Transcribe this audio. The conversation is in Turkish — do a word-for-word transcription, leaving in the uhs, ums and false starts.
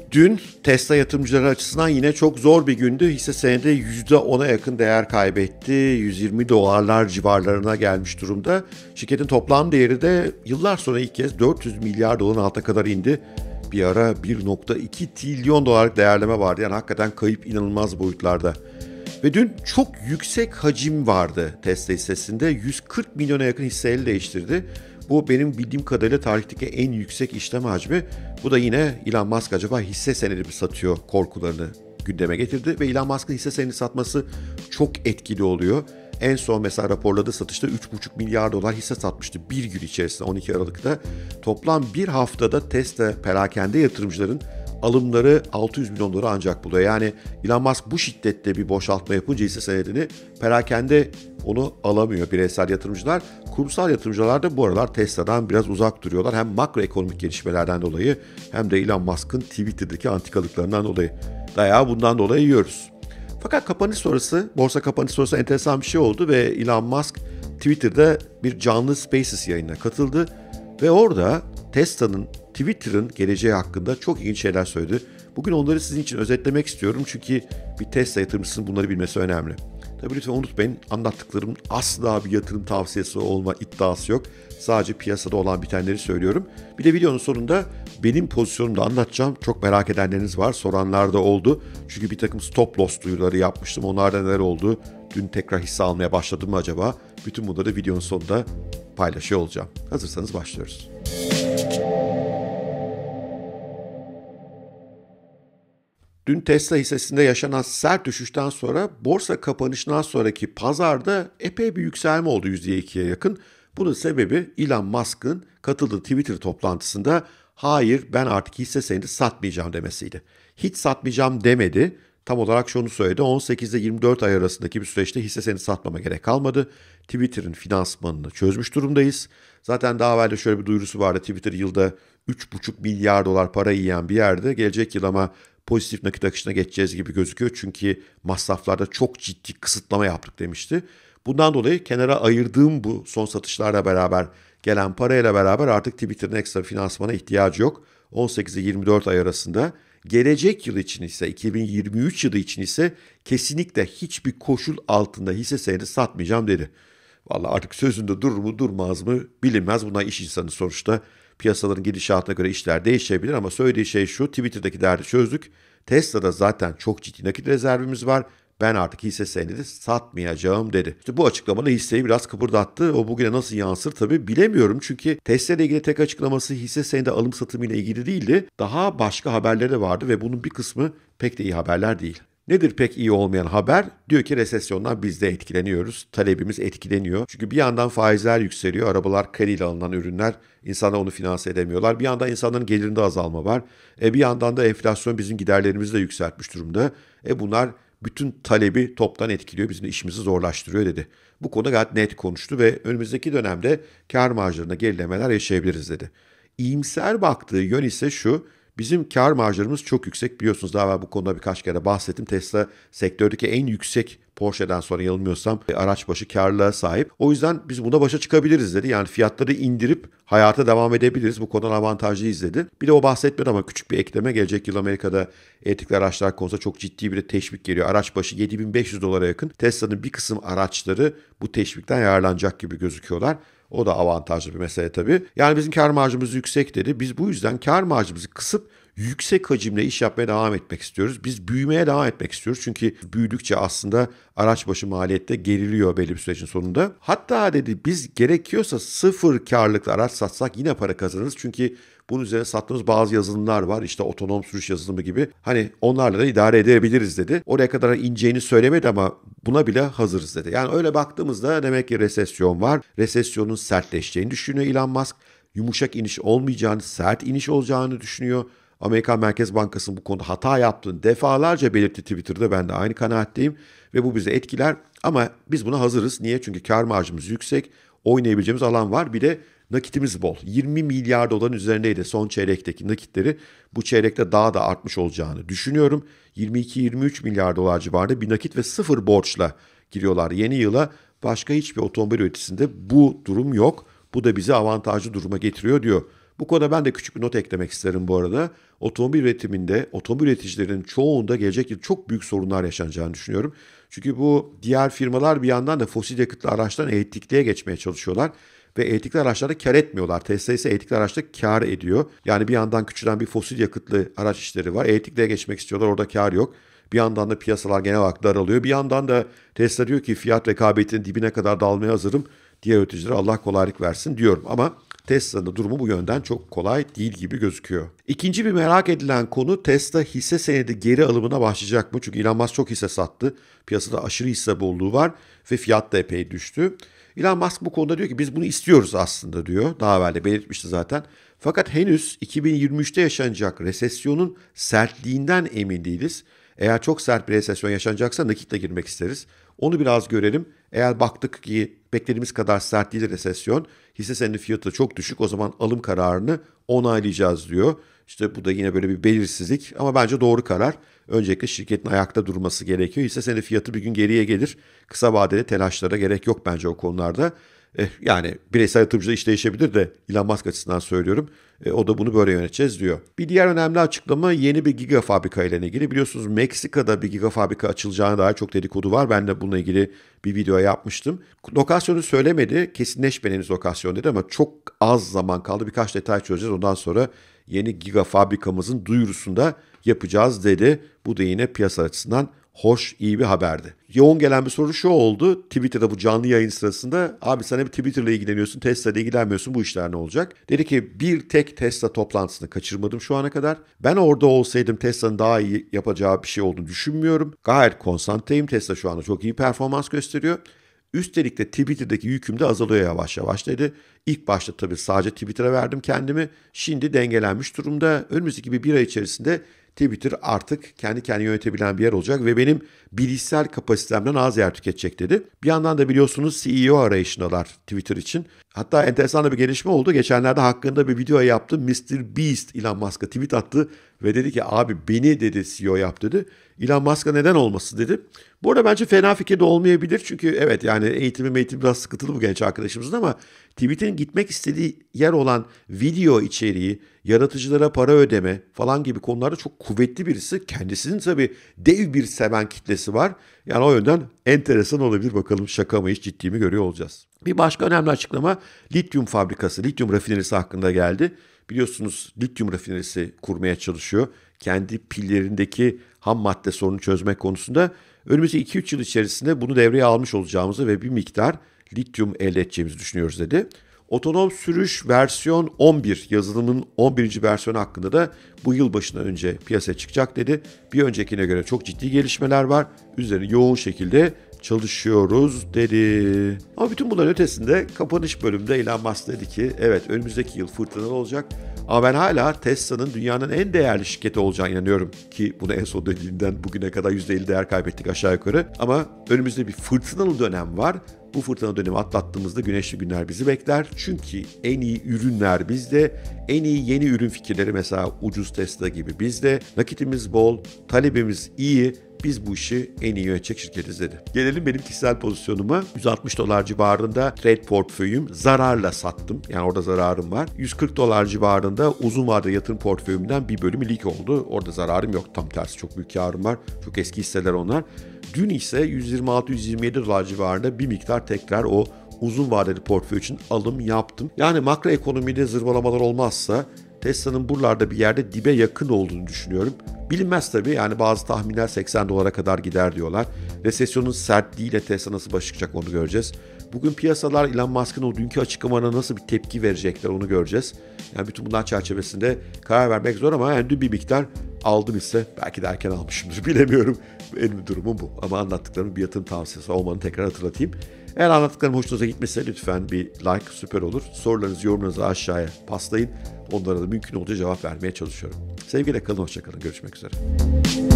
Dün Tesla yatırımcıları açısından yine çok zor bir gündü. Hisse senedi yüzde ona yakın değer kaybetti. yüz yirmi dolarlar civarlarına gelmiş durumda. Şirketin toplam değeri de yıllar sonra ilk kez dört yüz milyar doların altına kadar indi. Bir ara bir virgül iki trilyon dolarlık değerleme vardı. Yani hakikaten kayıp inanılmaz boyutlarda. Ve dün çok yüksek hacim vardı Tesla hissesinde. yüz kırk milyona yakın hisse el değiştirdi. Bu benim bildiğim kadarıyla tarihteki en yüksek işlem hacmi. Bu da yine Elon Musk acaba hisse senedi mi satıyor korkularını gündeme getirdi. Ve Elon Musk'ın hisse senedi satması çok etkili oluyor. En son mesela raporladığı satışta üç buçuk milyar dolar hisse satmıştı bir gün içerisinde on iki Aralık'ta. Toplam bir haftada Tesla perakende yatırımcıların alımları altı yüz milyon doları ancak buluyor. Yani Elon Musk bu şiddette bir boşaltma yapınca hisse senedini perakende onu alamıyor bireysel yatırımcılar. Kurumsal yatırımcılar da bu aralar Tesla'dan biraz uzak duruyorlar. Hem makroekonomik gelişmelerden dolayı hem de Elon Musk'ın Twitter'daki antikalıklarından dolayı. Dayağı bundan dolayı yiyoruz. Fakat kapanış sonrası, borsa kapanış sonrası enteresan bir şey oldu ve Elon Musk Twitter'da bir canlı Spaces yayınına katıldı ve orada Tesla'nın, Twitter'ın geleceği hakkında çok ilginç şeyler söyledi. Bugün onları sizin için özetlemek istiyorum çünkü bir Tesla yatırımcısının bunları bilmesi önemli. Tabii lütfen unutmayın, anlattıklarım asla bir yatırım tavsiyesi olma iddiası yok. Sadece piyasada olan bitenleri söylüyorum. Bir de videonun sonunda benim pozisyonumda anlatacağım. Çok merak edenleriniz var, soranlar da oldu. Çünkü bir takım stop loss duyuruları yapmıştım. Onlarda neler oldu? Dün tekrar hisse almaya başladım mı acaba? Bütün bunları videonun sonunda paylaşıyor olacağım. Hazırsanız başlıyoruz. Dün Tesla hissesinde yaşanan sert düşüşten sonra borsa kapanışından sonraki pazarda epey bir yükselme oldu yüzde ikiye yakın. Bunun sebebi Elon Musk'ın katıldığı Twitter toplantısında hayır ben artık hisse senedi satmayacağım demesiydi. Hiç satmayacağım demedi. Tam olarak şunu söyledi. on sekiz ile yirmi dört ay arasındaki bir süreçte hisse senedi satmama gerek kalmadı. Twitter'ın finansmanını çözmüş durumdayız. Zaten daha evvel de şöyle bir duyurusu vardı. Twitter yılda üç buçuk milyar dolar para yiyen bir yerde. Gelecek yıl ama pozitif nakit akışına geçeceğiz gibi gözüküyor. Çünkü masraflarda çok ciddi kısıtlama yaptık demişti. Bundan dolayı kenara ayırdığım bu son satışlarla beraber gelen parayla beraber artık Twitter'ın ekstra finansmana ihtiyacı yok. on sekiz ile yirmi dört ay arasında. Gelecek yıl için ise iki bin yirmi üç yılı için ise kesinlikle hiçbir koşul altında hisse senedi satmayacağım dedi. Vallahi artık sözünde durur mu durmaz mı bilinmez. Bunlar iş insanı sonuçta. Piyasaların gidişatına göre işler değişebilir ama söylediği şey şu: Twitter'daki derdi çözdük. Tesla'da zaten çok ciddi nakit rezervimiz var. Ben artık hisse senedi satmayacağım dedi. İşte bu açıklamayla hisseyi biraz kıpırdattı. O bugüne nasıl yansır tabii bilemiyorum. Çünkü Tesla ile ilgili tek açıklaması hisse senedi alım satımı ile ilgili değildi. Daha başka haberleri de vardı ve bunun bir kısmı pek de iyi haberler değil. Nedir pek iyi olmayan haber? Diyor ki resesyondan biz de etkileniyoruz. Talebimiz etkileniyor. Çünkü bir yandan faizler yükseliyor. Arabalar krediyle alınan ürünler. İnsanlar onu finanse edemiyorlar. Bir yandan insanların gelirinde azalma var. E bir yandan da enflasyon bizim giderlerimizi de yükseltmiş durumda. E bunlar bütün talebi toptan etkiliyor. Bizim işimizi zorlaştırıyor dedi. Bu konuda gayet net konuştu ve önümüzdeki dönemde kar marjlarında gerilemeler yaşayabiliriz dedi. İyimser baktığı yön ise şu: bizim kar marjlarımız çok yüksek. Biliyorsunuz daha evvel bu konuda birkaç kere bahsettim. Tesla sektördeki en yüksek, Porsche'den sonra yanılmıyorsam, araç başı karlılığa sahip. O yüzden biz buna başa çıkabiliriz dedi. Yani fiyatları indirip hayata devam edebiliriz. Bu konudan avantajlıyız dedi. Bir de o bahsetmedi ama küçük bir ekleme: gelecek yıl Amerika'da elektrikli araçlar konusunda çok ciddi bir teşvik geliyor. Araç başı yedi bin beş yüz dolara yakın. Tesla'nın bir kısım araçları bu teşvikten yararlanacak gibi gözüküyorlar. O da avantajlı bir mesele tabii. Yani bizim kar marjımız yüksek dedi. Biz bu yüzden kar marjımızı kısıp yüksek hacimle iş yapmaya devam etmek istiyoruz. Biz büyümeye devam etmek istiyoruz. Çünkü büyüdükçe aslında araç başı maliyette geriliyor belli bir sürecin sonunda. Hatta dedi biz gerekiyorsa sıfır karlıklı araç satsak yine para kazanırız. Çünkü bunun üzerine sattığımız bazı yazılımlar var. İşte otonom sürüş yazılımı gibi. Hani onlarla da idare edebiliriz dedi. Oraya kadar ineceğini söylemedi ama buna bile hazırız dedi. Yani öyle baktığımızda demek ki resesyon var. Resesyonun sertleşeceğini düşünüyor Elon Musk. Yumuşak iniş olmayacağını, sert iniş olacağını düşünüyor. Amerikan Merkez Bankası'nın bu konuda hata yaptığını defalarca belirtti Twitter'da. Ben de aynı kanaatteyim ve bu bizi etkiler. Ama biz buna hazırız. Niye? Çünkü kar marjımız yüksek. Oynayabileceğimiz alan var. Bir de nakitimiz bol. yirmi milyar doların üzerindeydi son çeyrekteki nakitleri. Bu çeyrekte daha da artmış olacağını düşünüyorum. yirmi iki yirmi üç milyar dolar civarında bir nakit ve sıfır borçla giriyorlar yeni yıla. Başka hiçbir otomobil üreticisinde bu durum yok. Bu da bizi avantajlı duruma getiriyor diyor. Bu konuda ben de küçük bir not eklemek isterim bu arada. Otomobil üretiminde, otomobil üreticilerinin çoğunda gelecek yıl çok büyük sorunlar yaşanacağını düşünüyorum. Çünkü bu diğer firmalar bir yandan da fosil yakıtlı araçtan elektrikliye geçmeye çalışıyorlar. Ve elektrikli araçlarda kar etmiyorlar. Tesla ise elektrikli araçta kar ediyor. Yani bir yandan küçülen bir fosil yakıtlı araç işleri var. Elektrikliye geçmek istiyorlar, orada kar yok. Bir yandan da piyasalar genel olarak daralıyor. Bir yandan da Tesla diyor ki fiyat rekabetinin dibine kadar dalmaya hazırım. Diğer üreticilere Allah kolaylık versin diyorum. Ama Tesla'nın durumu bu yönden çok kolay değil gibi gözüküyor. İkinci bir merak edilen konu Tesla hisse senedi geri alımına başlayacak mı? Çünkü Elon Musk çok hisse sattı. Piyasada aşırı hisse bolluğu var ve fiyat da epey düştü. Elon Musk bu konuda diyor ki biz bunu istiyoruz aslında diyor. Daha evvel de belirtmişti zaten. Fakat henüz iki bin yirmi üçte yaşanacak resesyonun sertliğinden emin değiliz. Eğer çok sert bir resesyon yaşanacaksa nakitle girmek isteriz. Onu biraz görelim. Eğer baktık ki beklediğimiz kadar sert değil resesyon, hisse senedi fiyatı çok düşük, o zaman alım kararını onaylayacağız diyor. İşte bu da yine böyle bir belirsizlik ama bence doğru karar. Öncelikle şirketin ayakta durması gerekiyor. Hisse senedi fiyatı bir gün geriye gelir. Kısa vadeli telaşlara gerek yok bence o konularda. Eh, yani bireysel yatırımcıda iş değişebilir de Elon Musk açısından söylüyorum. E, o da bunu böyle yöneteceğiz diyor. Bir diğer önemli açıklama yeni bir giga fabrika ile ilgili. Biliyorsunuz Meksika'da bir giga fabrika açılacağına dair çok dedikodu var. Ben de bununla ilgili bir video yapmıştım. Lokasyonu söylemedi. Kesinleşmedi henüz lokasyon dedi ama çok az zaman kaldı. Birkaç detay çözeceğiz. Ondan sonra yeni giga fabrikamızın duyurusunu da yapacağız dedi. Bu da yine piyasa açısından hoş, iyi bir haberdi. Yoğun gelen bir soru şu oldu. Twitter'da bu canlı yayın sırasında abi sen hep Twitter'la ilgileniyorsun, Tesla'yla ilgilenmiyorsun, bu işler ne olacak? Dedi ki bir tek Tesla toplantısını kaçırmadım şu ana kadar. Ben orada olsaydım Tesla'nın daha iyi yapacağı bir şey olduğunu düşünmüyorum. Gayet konsantreyim. Tesla şu anda çok iyi performans gösteriyor. Üstelik de Twitter'daki yüküm de azalıyor yavaş yavaş dedi. İlk başta tabii sadece Twitter'a verdim kendimi. Şimdi dengelenmiş durumda. Önümüzdeki bir, bir ay içerisinde Twitter artık kendi kendini yönetebilen bir yer olacak ve benim bilişsel kapasitemden az yer tüketecek dedi. Bir yandan da biliyorsunuz C E O arayışındalar Twitter için. Hatta enteresan da bir gelişme oldu. Geçenlerde hakkında bir video yaptı. mister Beast Elon Musk'a tweet attı ve dedi ki abi beni dedi C E O yap dedi. Elon Musk'a neden olmasın dedi. Bu arada bence fena fikir de olmayabilir. Çünkü evet yani eğitimi eğitim biraz sıkıntılı bu genç arkadaşımızın ama Twitter'in gitmek istediği yer olan video içeriği, yaratıcılara para ödeme falan gibi konularda çok kuvvetli birisi. Kendisinin tabii dev bir seven kitlesi var. Yani o yönden enteresan olabilir. Bakalım şaka mı hiç ciddi mi görüyor olacağız. Bir başka önemli açıklama lityum fabrikası, lityum rafinerisi hakkında geldi. Biliyorsunuz lityum rafinerisi kurmaya çalışıyor. Kendi pillerindeki ham madde sorunu çözmek konusunda önümüzdeki iki üç yıl içerisinde bunu devreye almış olacağımızı ve bir miktar lityum elde edeceğimizi düşünüyoruz dedi. Otonom sürüş versiyon on bir yazılımın on birinci versiyonu hakkında da bu yıl başından önce piyasaya çıkacak dedi. Bir öncekine göre çok ciddi gelişmeler var. Üzerine yoğun şekilde çalışıyoruz dedi. Ama bütün bunların ötesinde kapanış bölümünde Elon Musk dedi ki evet önümüzdeki yıl fırtınalı olacak. Ama ben hala Tesla'nın dünyanın en değerli şirketi olacağına inanıyorum. Ki bunu en son dediğinden bugüne kadar yüzde elli değer kaybettik aşağı yukarı. Ama önümüzde bir fırtınalı dönem var. Bu fırtına dönemi atlattığımızda güneşli günler bizi bekler. Çünkü en iyi ürünler bizde, en iyi yeni ürün fikirleri mesela ucuz Tesla gibi bizde. Nakitimiz bol, talebimiz iyi. Biz bu işi en iyi yönetecek şirketiz dedi. Gelelim benim kişisel pozisyonuma. yüz altmış dolar civarında trade portföyüm zararla sattım. Yani orada zararım var. yüz kırk dolar civarında uzun vadeli yatırım portföyümden bir bölümü leak oldu. Orada zararım yok. Tam tersi çok büyük karım var. Çok eski hisseler onlar. Dün ise yüz yirmi altı yüz yirmi yedi dolar civarında bir miktar tekrar o uzun vadeli portföy için alım yaptım. Yani makro ekonomide zırvalamalar olmazsa Tesla'nın buralarda bir yerde dibe yakın olduğunu düşünüyorum. Bilinmez tabii, yani bazı tahminler seksen dolara kadar gider diyorlar. Resesyonun sertliğiyle Tesla nasıl baş çıkacak onu göreceğiz. Bugün piyasalar Elon Musk'ın o dünkü açıklamana nasıl bir tepki verecekler onu göreceğiz. Yani bütün bunlar çerçevesinde karar vermek zor ama yani dün bir miktar aldım ise belki de erken almışımdır bilemiyorum. Benim durumum bu ama anlattıklarımın bir yatırım tavsiyesi olmanı tekrar hatırlatayım. Eğer anlattıklarım hoşunuza gitmese lütfen bir like süper olur. Sorularınızı, yorumlarınızı aşağıya paslayın. Onlara da mümkün olduğunca cevap vermeye çalışıyorum. Sevgiyle kalın, hoşça kalın. Görüşmek üzere.